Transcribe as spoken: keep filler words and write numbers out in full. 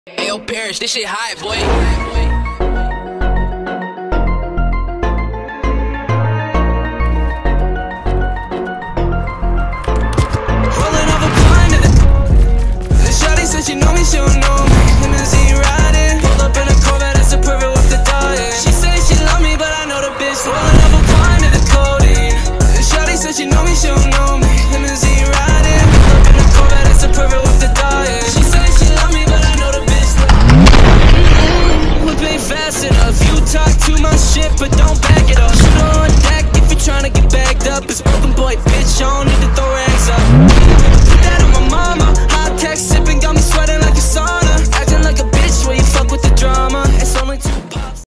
Ayo, Parrish, this shit high, boy. Rolling off a blind and the shawty said she know me, she don't know me. Him and Z riding, pulled up in a Corvette, that's a perfect with the dying. She say she love me, but I know the bitch. Rolling off a blind and the codeine. The shawty said she know me, she don't know me.